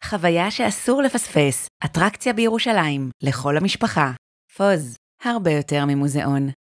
חוויה שאסור לפספס, אטרקציה בירושלים, לכל המשפחה. פוז, הרבה יותר ממוזיאון.